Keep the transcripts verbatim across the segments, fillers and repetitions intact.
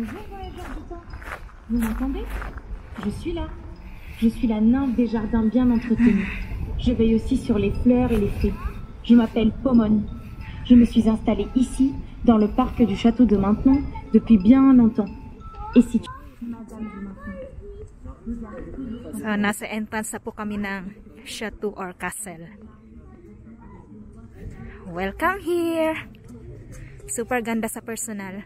Bonjour voyageurs du temps. Vous m'entendez? Je suis là. Je suis la nymphe des jardins bien entretenus. Je veille aussi sur les fleurs et les fruits. Je m'appelle Pomone. Je me suis installée ici, dans le parc du Château de Maintenon, depuis bien longtemps. Et si tu... Madame du Maintenon. So, nasa entrance na po kami ng Château or Castle. Welcome here! Super ganda sa personal.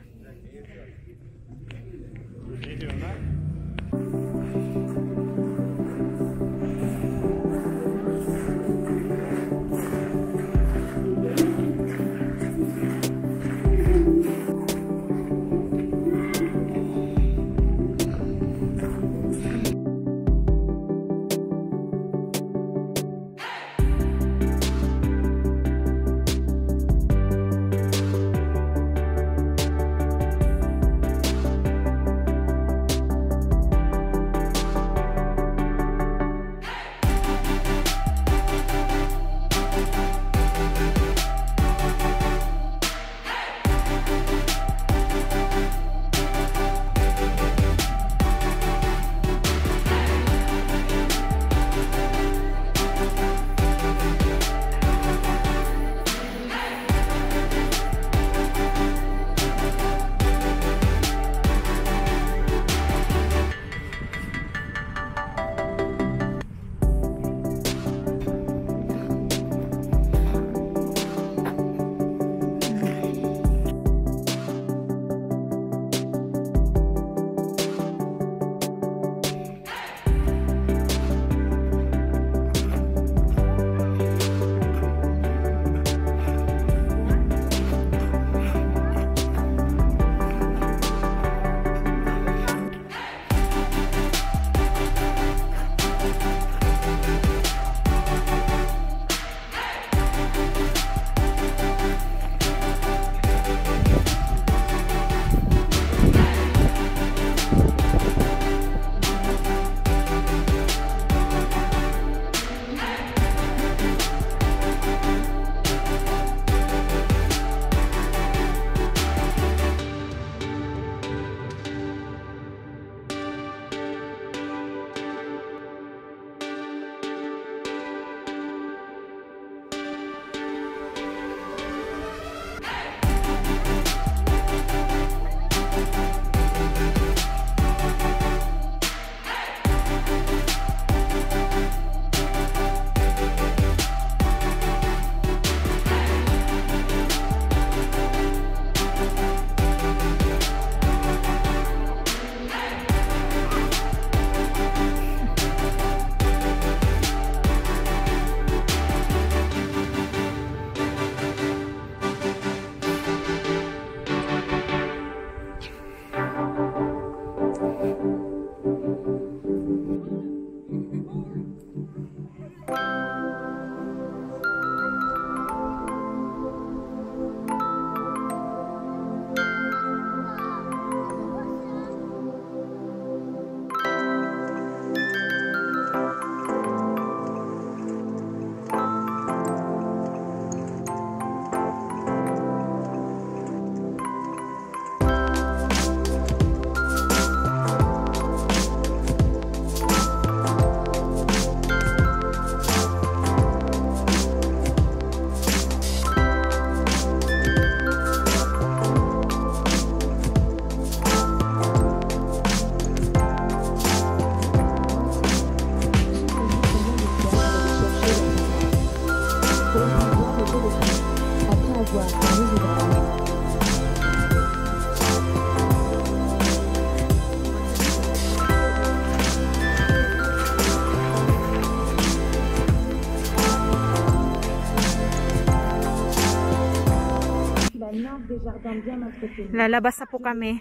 Lalabas na po kami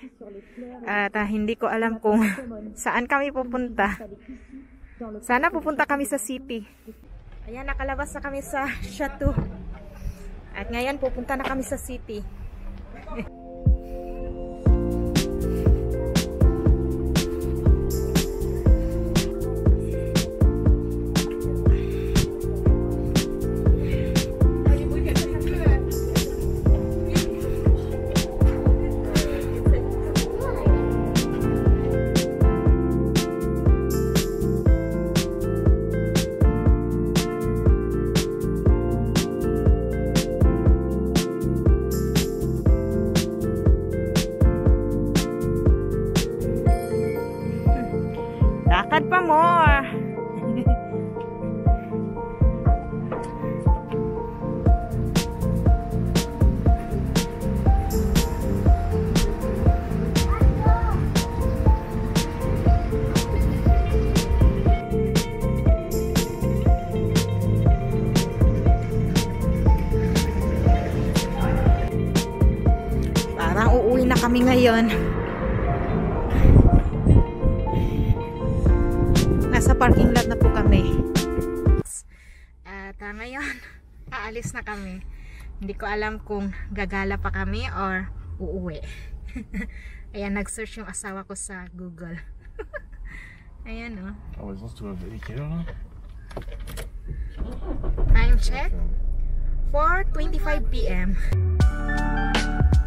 at uh, hindi ko alam kung saan kami pupunta. Sana pupunta kami sa city. Ayan, nakalabas na kami sa Château. At ngayon pupunta na kami sa city. uuwi na kami ngayon. Nasa parking lot na po kami. At uh, ngayon, aalis na kami. Hindi ko alam kung gagala pa kami or uuwi. Ayan, nag-search yung asawa ko sa Google. Ayan o. Oh. Oh, let's do a video. Time check. four twenty-five p m